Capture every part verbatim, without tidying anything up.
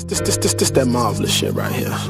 this, this, this, this that marvelous shit right here. I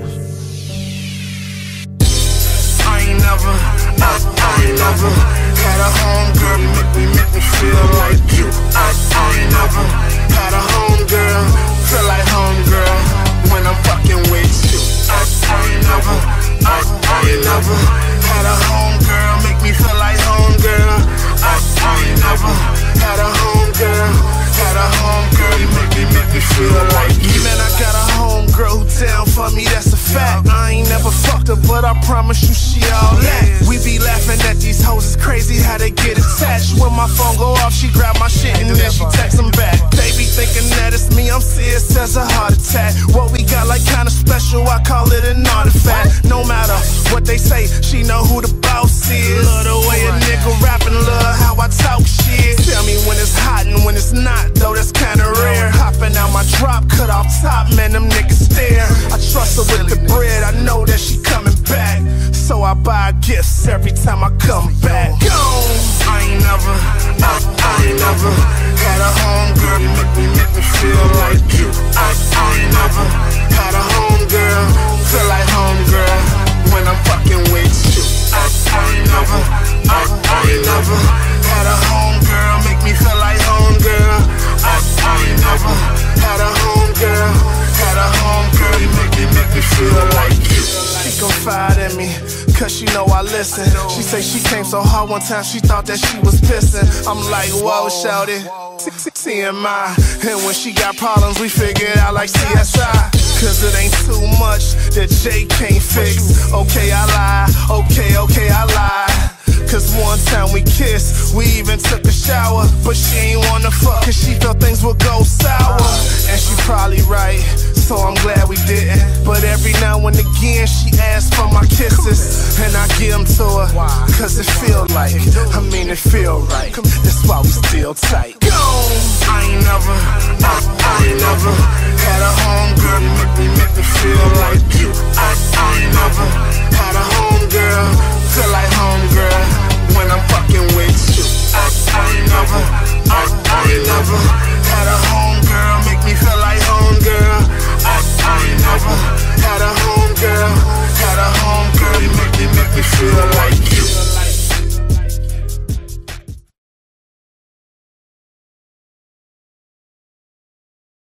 ain't never, I, I ain't never had a homegirl make me, make me feel like you. I, I ain't never had a homegirl feel like homegirl when I'm fucking with you. I, I ain't never, I, I ain't never had a homegirl make me feel like homegirl. I, I ain't never had a homegirl, had a homegirl make me, make me feel like you. Man, I got a homegirl who down for me, that's a fact. I ain't never fucked her, but I promise you she all that. We be laughing at these hoes, it's crazy how they get attached. When my phone go off, she grab my shit and then she text them back. They be thinking that it's me, I'm serious as a heart attack. What we got like kinda special, I call it an artifact. No matter what they say, she know who the boss is. Love the way a nigga rapping, love how I talk shit. Tell me when it's hot and when it's not, though that's kinda rare. Hopping out my drop, cut off top, man, them niggas stare. I trust her with the bread, I know that she coming back. So I buy gifts every time I come back. Gone. I ain't never, I, I ain't never had a homegirl make me, make me feel like you. I, I ain't never had a homegirl feel like homegirl when I'm fucking with you. I, I ain't never, I, I ain't never had a homegirl make me feel like homegirl. I, I ain't never had a homegirl, had a homegirl make me, make me feel like you. She confide in me, cause she know I listen. She say she came so hard one time, she thought that she was pissing. I'm like, whoa, shouted, T M I. And when she got problems, we figure it out like C S I. Cause it ain't too much that Jay can't fix. Okay, I lie, okay, okay, I lie. Cause one time we kissed, we even took a shower. But she ain't wanna fuck, cause she felt things would go sour. And she probably right, so I'm glad we didn't. But every now and again she asks for my kisses, and I give them to her, cause it feel like, I mean it feel right. That's why we still tight. Gone. I ain't never, I, I ain't never had a homegirl make me,